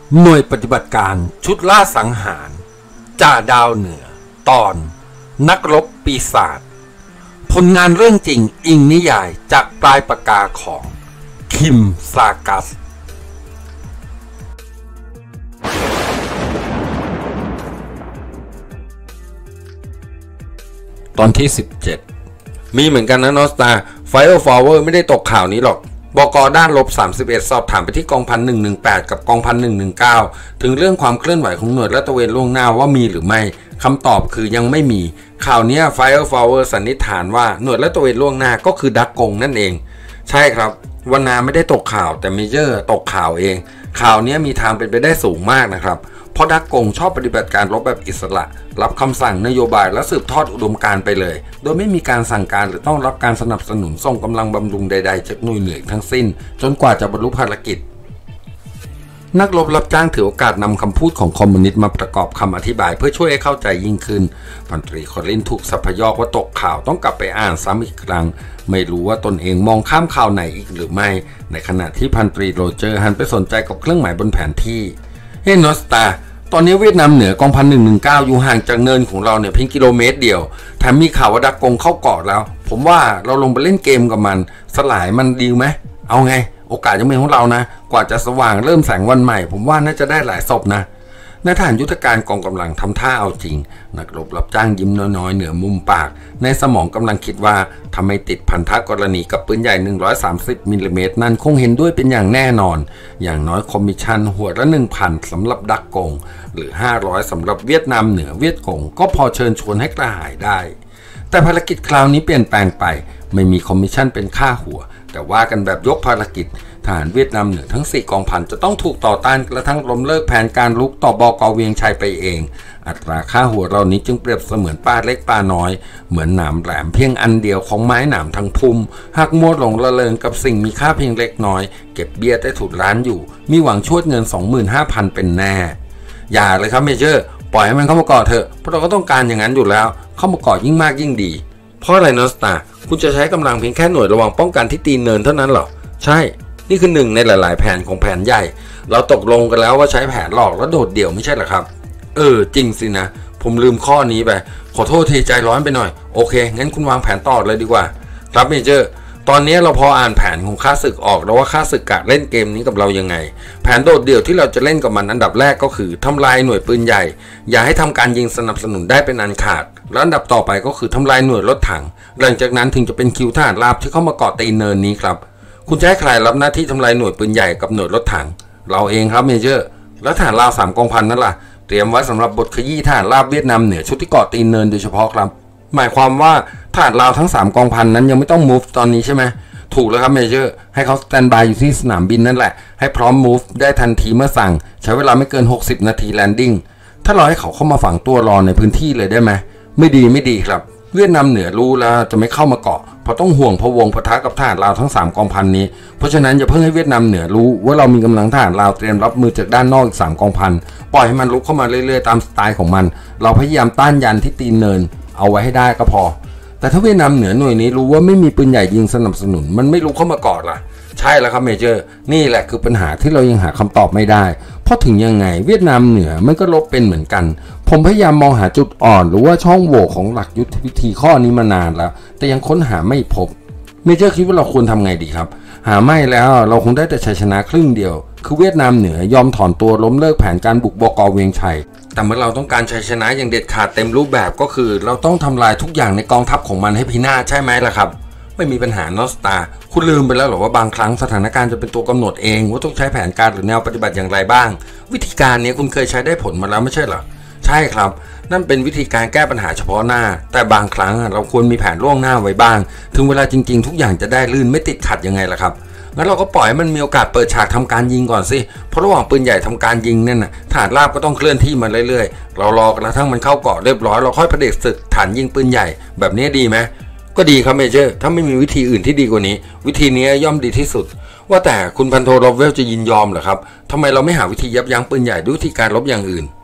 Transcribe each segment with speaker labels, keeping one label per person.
Speaker 1: หน่วยปฏิบัติการชุดล่าสังหารจ่าดาวเหนือตอนนักรบปีศาจผลงานเรื่องจริงอิงนิยายจากปลายปากกาของคิมซากัสตอนที่17มีเหมือนกันนะนอสตาไฟเออร์ฟลาวเวอร์ไม่ได้ตกข่าวนี้หรอกบก.ด้านลบ31สอบถามไปที่กองพัน118กับกองพัน119ถึงเรื่องความเคลื่อนไหวของหน่วยลาดตระเวนล่วงหน้าว่ามีหรือไม่คำตอบคือยังไม่มีข่าวนี้ไฟเออร์ฟลาวเวอร์สันนิษฐานว่าหน่วยลาดตระเวนล่วงหน้าก็คือดักกงนั่นเองใช่ครับวนาไม่ได้ตกข่าวแต่เมเจอร์ตกข่าวเองข่าวนี้มีทางเป็นไปได้สูงมากนะครับเพราะดักกงชอบปฏิบัติการรบแบบอิสระรับคำสั่งนโยบายและสืบทอดอุดมการณ์ไปเลยโดยไม่มีการสั่งการหรือต้องรับการสนับสนุนส่งกำลังบำรุงใดๆจากหน่วยเหนือทั้งสิ้นจนกว่าจะบรรลุภารกิจนักรบรับจ้างถือโอกาสนำคำพูดของคอมมิวนิสต์มาประกอบคำอธิบายเพื่อช่วยให้เข้าใจยิ่งขึ้นพันตรีคอลินถูกสัพยอกว่าตกข่าวต้องกลับไปอ่านซ้ำอีกครั้งไม่รู้ว่าตนเองมองข้ามข่าวไหนอีกหรือไม่ในขณะที่พันตรีโรเจอร์หันไปสนใจกับเครื่องหมายบนแผนที่เฮ้นอสตาตอนนี้เวียดนามเหนือกองพัน119อยู่ห่างจากเนินของเราเนี่ยเพียงกิโลเมตรเดียวแถมมีข่าวว่าดักกงเข้าเกาะแล้วผมว่าเราลงไปเล่นเกมกับมันสลายมันดีไหมเอาไงโอกาสยังเป็นของเรานะกว่าจะสว่างเริ่มแสงวันใหม่ผมว่าน่าจะได้หลายศพนะนายทหารยุทธการกองกำลังทำท่าเอาจริงนักรบรับจ้างยิ้มน้อยๆเหนือมุมปากในสมองกำลังคิดว่าทำไมติดพันธกรณีกับปืนใหญ่130มิลลิเมตรนั่นคงเห็นด้วยเป็นอย่างแน่นอนอย่างน้อยคอมมิชชั่นหัวละ 1,000 สำหรับดักกงหรือ500สำหรับเวียดนามเหนือเวียดกงก็พอเชิญชวนให้กระหายได้แต่ภารกิจคราวนี้เปลี่ยนแปลงไปไม่มีคอมมิชชั่นเป็นค่าหัวแต่ว่ากันแบบยกภารกิจทหารเวียดนามเหนือทั้ง4กองพันจะต้องถูกต่อต้านและทั้งล้มเลิกแผนการลุกต่อบก.เวียงชัยไปเองอัตราค่าหัวเรานี้จึงเปรียบเสมือนปลาเล็กปลาน้อยเหมือนหนามแหลมเพียงอันเดียวของไม้หนามทั้งพุ่มหากมัวหลงละเลงกับสิ่งมีค่าเพียงเล็กน้อยเก็บเบี้ยได้ถูกร้านอยู่มีหวังชวดเงิน 25,000 เป็นแน่อย่าเลยครับเมเจอร์ปล่อยให้มันเข้ามาเกาะเถอะเพราะเราก็ต้องการอย่างนั้นอยู่แล้วเข้ามาเกาะยิ่งมากยิ่งดีเพราะอะไรนอสตาคุณจะใช้กำลังเพียงแค่หน่วยระวังป้องกันที่ตีนเนินเท่านั้นเหรอใช่นี่คือหนึ่งในหลายๆแผนของแผนใหญ่เราตกลงกันแล้วว่าใช้แผนหลอกแล้วโดดเดี่ยวไม่ใช่หรอครับจริงสินะผมลืมข้อนี้ไปขอโทษทีใจร้อนไปหน่อยโอเคงั้นคุณวางแผนต่อเลยดีกว่าครับเมเจอร์ตอนนี้เราพออ่านแผนของข้าศึกออกแล้วว่าข้าศึกกะเล่นเกมนี้กับเรายังไงแผนโดดเดี่ยวที่เราจะเล่นกับมันอันดับแรกก็คือทำลายหน่วยปืนใหญ่อย่าให้ทำการยิงสนับสนุนได้เป็นอันขาดแล้วอันดับต่อไปก็คือทำลายหน่วยรถถังหลังจากนั้นถึงจะเป็นคิวทหารราบที่เข้ามาเกาะตีนเนินนี้ครับคุณจะให้ใครรับหน้าที่ทำลายหน่วยปืนใหญ่กับหน่วยรถถังเราเองครับเมเจอร์แล้วทหารราบ3กองพันนั่นล่ะเตรียมไว้สำหรับบทขยี้ทหารราบเวียดนามเหนือชุดที่เกาะตีนเนินโดยเฉพาะครับหมายความว่าทหารราบทั้ง3กองพันนั้นยังไม่ต้อง move ตอนนี้ใช่ไหมถูกแล้วครับเมเจอร์ให้เขาสแตนบายอยู่ที่สนามบินนั่นแหละให้พร้อม move ได้ทันทีเมื่อสั่งใช้เวลาไม่เกิน60นาทีแลนดิ้งถ้าเราให้เขาเข้ามาฝังตัวรอในพื้นที่เลยได้ไหมไม่ดีครับเวียดนามเหนือรู้แล้วจะไม่เข้ามาเกาะเพราะต้องห่วงพะวงปะทะกับทหารลาวทั้ง3กองพันนี้เพราะฉะนั้นอย่าเพิ่งให้เวียดนามเหนือรู้ว่าเรามีกำลังทหารลาวเตรียมรับมือจากด้านนอกอีก3กองพันปล่อยให้มันลุกเข้ามาเรื่อยๆตามสไตล์ของมันเราพยายามต้านยันที่ตีนเนินเอาไว้ให้ได้ก็พอแต่ถ้าเวียดนามเหนือหน่วยนี้รู้ว่าไม่มีปืนใหญ่ยิงสนับสนุนมันไม่ลุกเข้ามาเกาะล่ะใช่แล้วครับเมเจอร์นี่แหละคือปัญหาที่เรายังหาคำตอบไม่ได้เพราะถึงยังไงเวียดนามเหนือมันก็ลบเป็นเหมือนกันผมพยายามมองหาจุดอ่อนหรือว่าช่องโหว่ของหลักยุทธวิธีข้อนี้มานานแล้วแต่ยังค้นหาไม่พบเมเจอร์คิดว่าเราควรทำไงดีครับหาไม่แล้วเราคงได้แต่ชัยชนะครึ่งเดียวคือเวียดนามเหนือยอมถอนตัวล้มเลิกแผนการบุกบก.เวียงชัยแต่เมื่อเราต้องการชัยชนะอย่างเด็ดขาดเต็มรูปแบบก็คือเราต้องทำลายทุกอย่างในกองทัพของมันให้พินาศใช่ไหมล่ะครับไม่มีปัญหานอสตาคุณลืมไปแล้วหรอว่าบางครั้งสถานการณ์จะเป็นตัวกำหนดเองว่าต้องใช้แผนการหรือแนวปฏิบัติอย่างไรบ้างวิธีการนี้คุณเคยใช้ได้ผลมาแล้วไม่ใช่เหรอใช่ครับนั่นเป็นวิธีการแก้ปัญหาเฉพาะหน้าแต่บางครั้งเราควรมีแผนล่วงหน้าไว้บ้างถึงเวลาจริงๆทุกอย่างจะได้ลื่นไม่ติดขัดยังไงล่ะครับงั้นเราก็ปล่อยให้มันมีโอกาสเปิดฉากทำการยิงก่อนสิเพราะระหว่างปืนใหญ่ทำการยิงนั่นน่ะทหารราบก็ต้องเคลื่อนที่มาเรื่อยๆเรารอกระทั่งมันเข้าเกาะเรียบร้อยเราค่อยเผด็จศึกฐานยิงปืนใหญ่แบบนี้ดีไหมก็ดีครับเมเจอร์ถ้าไม่มีวิธีอื่นที่ดีกว่านี้วิธีนี้ย่อมดีที่สุดว่าแต่คุณพันโทโรเวลจะยินยอมเหรอครับทำไมเราไม่หาวิธียับยั้งปืนใหญ่ด้วยวิธีการรบอย่างอื่น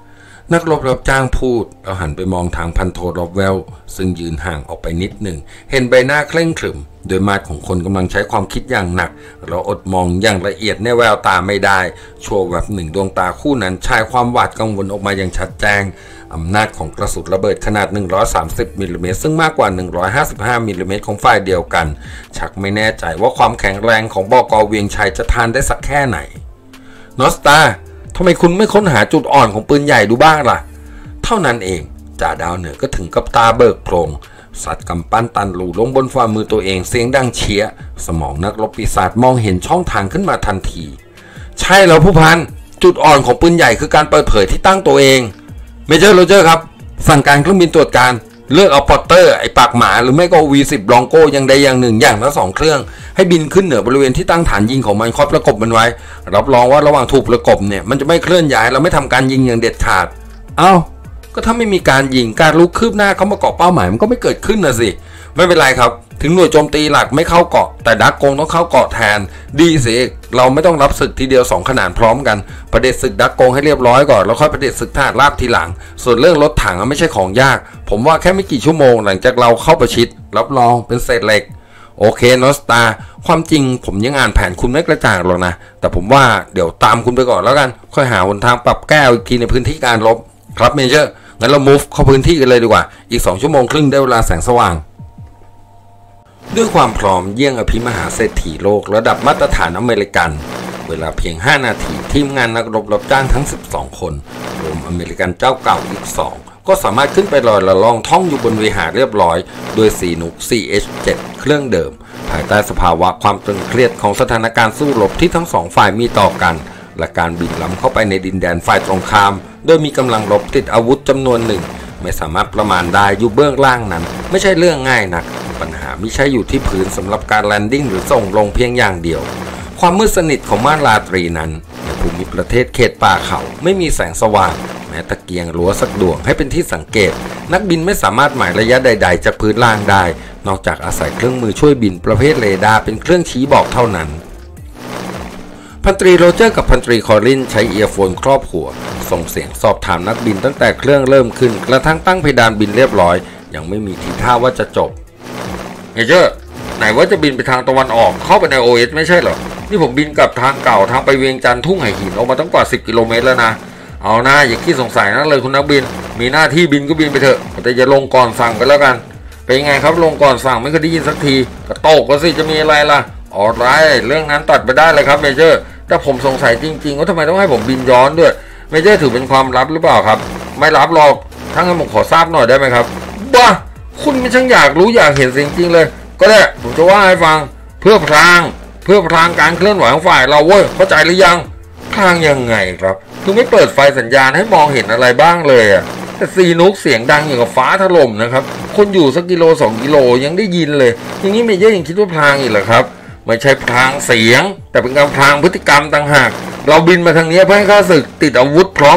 Speaker 1: นักรบรับจ้างพูดแล้วหันไปมองทางพันโทรอบเวลซึ่งยืนห่างออกไปนิดหนึ่งเห็นใบหน้าเคร่งขรึมโดยมาดของคนกำลังใช้ความคิดอย่างหนักเราอดมองอย่างละเอียดในแววตาไม่ได้ชั่วแวบหนึ่งดวงตาคู่นั้นฉายความหวาดกังวลออกมาอย่างชัดแจ้งอำนาจของกระสุนระเบิดขนาด130มิลลิเมตรซึ่งมากกว่า155มิลลิเมตรของฝ่ายเดียวกันชักไม่แน่ใจว่าความแข็งแรงของบก.เวียงชัยจะทานได้สักแค่ไหนนอสตาทำไมคุณไม่ค้นหาจุดอ่อนของปืนใหญ่ดูบ้างล่ะเท่านั้นเองจ่าดาวเหนือก็ถึงกับตาเบิกโพลงสัตว์กำปั้นตันหลูลงบนฝ่ามือตัวเองเสียงดังเชียสมองนักรบปีศาจมองเห็นช่องทางขึ้นมาทันทีใช่แล้วผู้พันจุดอ่อนของปืนใหญ่คือการเปิดเผยที่ตั้งตัวเองเมเจอร์โรเจอร์ครับสั่งการเครื่องบินตรวจการเลือกเอาพอตเตอร์ไอปากหมาหรือไม่ก็ V10 ลองโก้อย่างใดอย่างหนึ่งอย่างละ2 เครื่องให้บินขึ้นเหนือบริเวณที่ตั้งฐานยิงของมันคอยประกบมันไว้รับรองว่าระหว่างถูกประกบเนี่ยมันจะไม่เคลื่อนย้ายและไม่ทำการยิงอย่างเด็ดขาดเอ้าก็ถ้าไม่มีการยิงการลุกคืบหน้าเข้ามาเกาะเป้าหมายมันก็ไม่เกิดขึ้นนะสิไม่เป็นไรครับถึงหน่วยโจมตีหลักไม่เข้าเกาะแต่ดักกงต้องเข้าเกาะแทนดีสิเราไม่ต้องรับศึกทีเดียว2ขนาดพร้อมกันประเด็จศึกดักกงให้เรียบร้อยก่อนแล้วค่อยประเด็จศึกทหารราบทีหลังส่วนเรื่องรถถังไม่ใช่ของยากผมว่าแค่ไม่กี่ชั่วโมงหลังจากเราเข้าประชิดรับรองเป็นเศษเหล็กโอเคนอสตาความจริงผมยังอ่านแผนคุณไม่กระจ่างหรอกนะแต่ผมว่าเดี๋ยวตามคุณไปก่อนแล้วกันค่อยหาหนทางปรับแก้อีกทีในพื้นที่การรบครับเมเจอร์งั้นเรา move เข้าพื้นที่กันเลยดีกว่าอีก2 ชั่วโมงครึ่งได้เวลาแสงสว่างด้วยความพร้อมเยี่ยงอภิมหาเศรษฐีโลกระดับมาตรฐานอเมริกันเวลาเพียง5 นาทีทีมงานนักรบรับจ้างทั้ง12 คนรวมอเมริกันเจ้าเก่าอีก2ก็สามารถขึ้นไปลอยละล่องท่องอยู่บนวิหารเรียบร้อยโดย4 นุก CH-7 เครื่องเดิมภายใต้สภาวะความตึงเครียดของสถานการณ์สู้รบที่ทั้ง2 ฝ่ายมีต่อกันและการบินล้ำเข้าไปในดินแดนฝ่ายตรงข้ามโดยมีกำลังรบติดอาวุธจำนวนหนึ่งไม่สามารถประมาณได้อยู่เบื้องล่างนั้นไม่ใช่เรื่องง่ายนักปัญหาไม่ใช่อยู่ที่พื้นสำหรับการแลนดิ้งหรือส่งลงเพียงอย่างเดียวความมืดสนิทของม่านราตรีนั้นในภูมิประเทศเขตป่าเขาไม่มีแสงสว่างแม้ตะเกียงรั้วสักดวงให้เป็นที่สังเกตนักบินไม่สามารถหมายระยะใดๆจากพื้นล่างได้นอกจากอาศัยเครื่องมือช่วยบินประเภทเรดาร์เป็นเครื่องชี้บอกเท่านั้นพันตรีโรเจอร์กับพันตรีคอรินใช้เอียร์โฟนครอบหัวส่งเสียงสอบถามนักบินตั้งแต่เครื่องเริ่มขึ้นกระทั่งตั้งเพดานบินเรียบร้อยยังไม่มีทีท่าว่าจะจบเมเจอร์ไหนว่าจะบินไปทางตะวันออกเข้าไปใน OS ไม่ใช่เหรอนี่ผมบินกลับทางเก่าทางไปเวียงจันทร์ทุ่งไหหินออกมาตั้งกว่า10 กิโลเมตรแล้วนะเอาหน้าอย่าขี้สงสัยนะเลยคุณนักบินมีหน้าที่บินก็บินไปเถอะแต่อย่าลงก่อนสั่งกันแล้วกันเป็นไงครับลงก่อนสั่งไม่เคยได้ยินสักทีกระโตกก็สิจะมีอะไรล่ะอ๋อไรเรื่องนั้นตัดไปได้เลยครับเมเจอร์แต่ผมสงสัยจริงๆว่าทำไมต้องให้ผมบินย้อนด้วยเมเจอร์ถือเป็นความลับหรือเปล่าครับไม่ลับหรอกทั้งนั้นผมขอทราบหน่อยได้ไหมครับบ้าคุณไม่ช่างอยากรู้อยากเห็นจริงๆเลยก็ได้ผมจะว่าให้ฟังเพื่อพลางการเคลื่อนไหวของฝ่ายเราเว้ยเข้าใจหรือยังพลางยังไงครับคือไม่เปิดไฟสัญญาณให้มองเห็นอะไรบ้างเลยอ่ะแต่ซีนุกเสียงดังอย่างกับฟ้าถล่มนะครับคนอยู่สักกิโล2 กิโลยังได้ยินเลยอย่างนี้เมเจอร์ยังคิดว่าพลางอีกเหรอครับไม่ใช่พลางเสียงแต่เป็นการพลางพฤติกรรมต่างหากเราบินมาทางนี้เพื่อให้ข้าศึกติดอาวุธพร้อม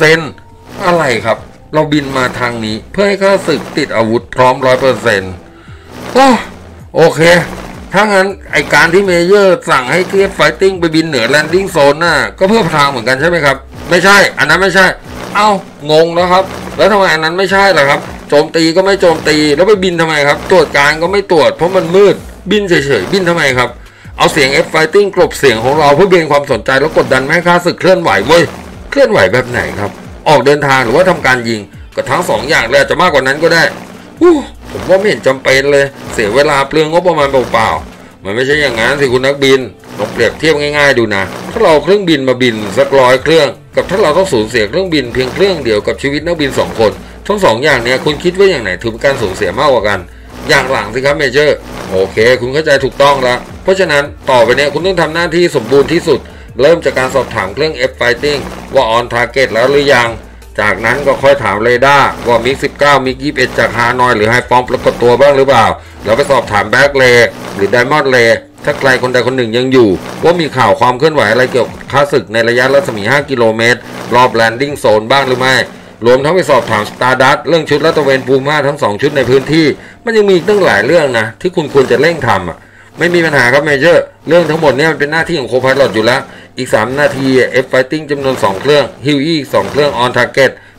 Speaker 1: 100% อะไรครับเราบินมาทางนี้เพื่อให้ข้าศึกติดอาวุธพร้อม 100% โอเคถ้างั้นไอการที่เมเยอร์สั่งให้เทียบไฟติ้งไปบินเหนือแลนดิ้งโซนน่ะก็เพื่อพลางเหมือนกันใช่ไหมครับไม่ใช่อันนั้นไม่ใช่เอ้างงแล้วครับแล้วทำไมอันนั้นไม่ใช่ล่ะครับโจมตีก็ไม่โจมตีแล้วไปบินทำไมครับตรวจการก็ไม่ตรวจเพราะมันมืดบินเฉยๆบินทำไมครับเอาเสียง F Fighting กลบเสียงของเราเพื่อเบี่ยงความสนใจแล้วกดดันไม่ให้ข้าศึกเคลื่อนไหวเว้ยเคลื่อนไหวแบบไหนครับออกเดินทางหรือว่าทำการยิงก็ทั้ง2 อย่างเลยอาจจะมากกว่านั้นก็ได้ผมว่าไม่เห็นจำเป็นเลยเสียเวลาเปลืองงบประมาณเปล่าๆมันไม่ใช่อย่างนั้นสิคุณนักบินลองเปรียบเทียบง่ายๆดูนะถ้าเราเครื่องบินมาบินสัก100 เครื่องกับถ้าเราต้องสูญเสียเครื่องบินเพียงเครื่องเดียวกับชีวิตนักบิน2 คนทั้ง2 อย่างเนี้ยคุณคิดว่าอย่างไหนถือเป็นการสูญเสียมากกว่ากันอย่างหลังสิครับเมเจอร์โอเคคุณเข้าใจถูกต้องแล้วเพราะฉะนั้นต่อไปเนี้ยคุณต้องทำหน้าที่สมบูรณ์ที่สุดเริ่มจากการสอบถามเครื่อง F Fighting ว่า on target แล้วหรือยังจากนั้นก็ค่อยถามเรดาร์ว่ามิก19มิก21จากฮานอยหรือไฮฟองปรากฏตัวบ้างหรือเปล่าแล้วไปสอบถามแบ็กเลย์หรือไดมอนด์เลย์ถ้าใครคนใดคนหนึ่งยังอยู่ว่ามีข่าวความเคลื่อนไหวอะไรเกี่ยวกับข้าศึกในระยะรัศมี5 กิโลเมตรรอบแลนดิ้งโซนบ้างหรือไม่รวมทั้งไปสอบถามสตาร์ดัสเรื่องชุดลาดตระเวนปูม่าทั้ง2 ชุดในพื้นที่มันยังมีอีกตั้งหลายเรื่องนะที่คุณควรจะเร่งทำไม่มีปัญหาครับเมเจอร์เรื่องทั้งหมดนี้มันเป็นหน้าที่ของโคพายลอตอยู่แล้วอีก3 นาทีF Fighting จำนวน2 เครื่องฮิวอี้2 เครื่อง on target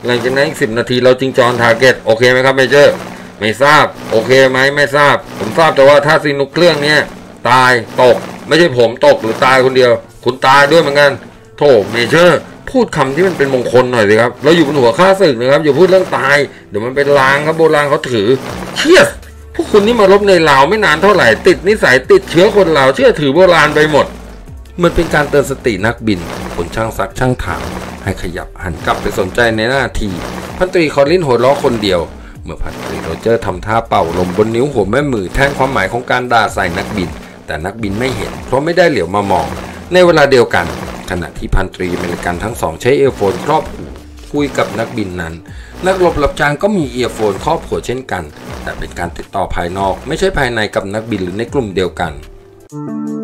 Speaker 1: หลังจากนั้นอีก10 นาทีเราจึงจอนทาร์เก็ตโอเคไหมครับเมเจอร์ไม่ทราบโอเคไหมไม่ทราบผมทราบแต่ว่าถ้าซีนุกเครื่องเนี้ยตายตกไม่ใช่ผมตกหรือตายคนเดียวคุณตายด้วยเหมือนกันโธ่เมเจอร์พูดคำที่มันเป็นมงคลหน่อยสิครับเราอยู่บนหัวข้าศึกนะครับอย่าพูดเรื่องตายเดี๋ยวมันเป็นลางครับโบราณเขาถือเชี่ยพวกคุณนี่มารบในลาวไม่นานเท่าไหร่ติดนิสัยติดเชื้อคนลาวเชื่อถือโบราณไปหมดมันเป็นการเตือนสตินักบินคนช่างซักช่างถามให้ขยับหันกลับไปสนใจในหน้าที่พันตรีคอลลินหัวเราะคนเดียวเมื่อพันตรีโรเจอร์ทำท่าเป่าลมบนนิ้วหัวแม่มือแทนความหมายของการด่าใส่นักบินแต่นักบินไม่เห็นเพราะไม่ได้เหลียวมามองในเวลาเดียวกันขณะที่พันตรีอเมริกันทั้งสองใช้เอียร์โฟนครอบหูคุยกับนักบินนั้นนักรบรับจ้างก็มีเอียร์โฟนครอบหัวเช่นกันแต่เป็นการติดต่อภายนอกไม่ใช่ภายในกับนักบินหรือในกลุ่มเดียวกัน